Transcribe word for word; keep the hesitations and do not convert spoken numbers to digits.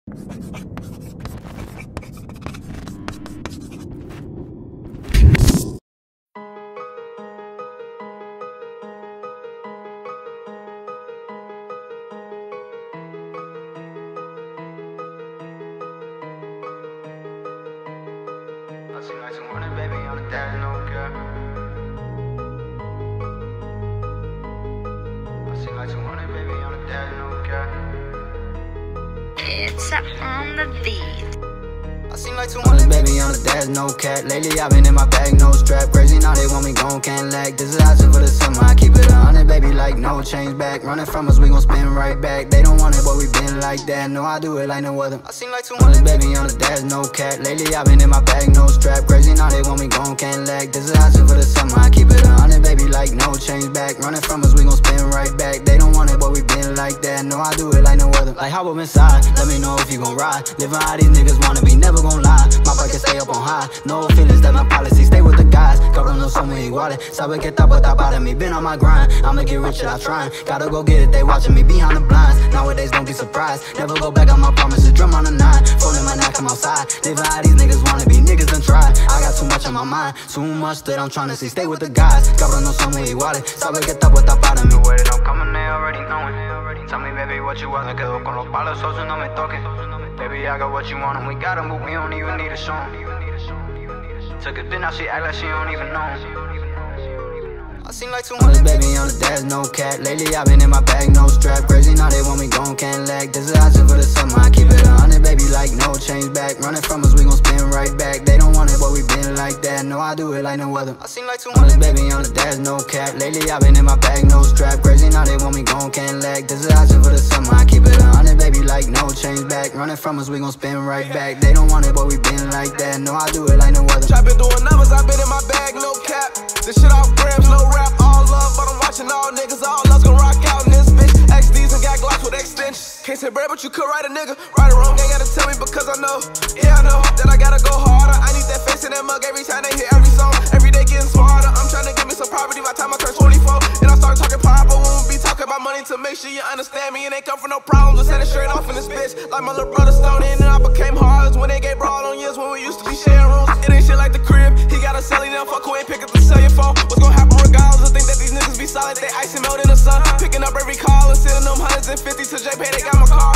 I seem like some running, baby, on the dash, no cap. I seem like some running, baby, on the dash, no cap. It's on the beat. I seem like two hundred, baby, on the dash, no cap. Lately I've been in my bag, no strap. Crazy now they want me gone, can't lag. This is action for the summer, I keep it a hundred, baby, like no change back. Running from us, we gon' spin right back. They don't want it, but we been like that. No, I do it like no other. I seem like two hundred, baby, on the dash, no cap. Lately I've been in my bag, no strap. Crazy now they want me gone, can't lag. This is action for the summer, I keep it a hundred, baby, like no change back. Running from us, we gon' spin right back. They don't want it, but we been like that. No, I do it like no other. Like hop up inside, let me know if you gon' ride. Living how these niggas wanna be, never gon' lie. My pocket stay up on high, no feelings, that's my policy. Stay with the guys, cabrón no somos iguales. Sabe que está puesta para mí, been on my grind. I'ma get rich, I trying. Gotta go get it, they watching me behind the blinds. Nowadays don't be surprised, never go back on my promises. Drum on the nine, folding my neck, come outside. Living how these niggas wanna be, niggas done try. I got too much on my mind, too much that I'm trying to see. Stay with the guys, cabrón no somos iguales. Sabe que está puesta para mí. The way that I'm coming, they already knowing. Tell me, baby, what you want. Me quedo con los palos, so no me toquen. Baby, I got what you want, and we got 'em, but we don't even need a show. Took a bit, now she act like she don't even know. I seem like two hundred, baby, on the dash, no cap. Lately I've been in my bag, no strap. Crazy now they want me gone, can't lag. This is action for the summer, I keep it a hundred, baby, like no change back. Running from us, we gon' spin right back. They don't want it, but we been like that. No, I do it like no other. I seem like two hundred, baby, on the dash, no cap. Lately I've been in my bag, no strap. Crazy now they want me gone, can't lag. This is action for the summer, I keep it a hundred, baby, like no change back. Running from us, we gon' spin right back. They don't want it, but we been like that. No, I do it like no other. Trapping doing numbers, I been in my bag, no cap. This shit off grams, no rap, all love, but I'm watching all niggas, all us gon' rock out in this bitch. X Ds and got Glocks with extensions. Can't say bread, but you could write a nigga. Right or wrong, ain't gotta tell me because I know. Yeah, I know that I gotta go harder. I need that face in that mug every time they hit every song. Every day getting smarter. I'm trying to get me some property by the time I turn twenty-four. And I start talking pop, but we won't be talking about money to make sure you understand me. And ain't come for no problems. I said it straight off in this bitch. Like my little brother Stone in, and I became hard when they gave brawl on years when we used to be sharing rooms. It ain't shit like the crib. He got a celly, now fuck who ain't pick up the cell your phone. What's gonna happen regardless? I think that these niggas be solid. They ice and melt in the sun. Picking up every call and sending them hundreds and fifties to J P. They got my car.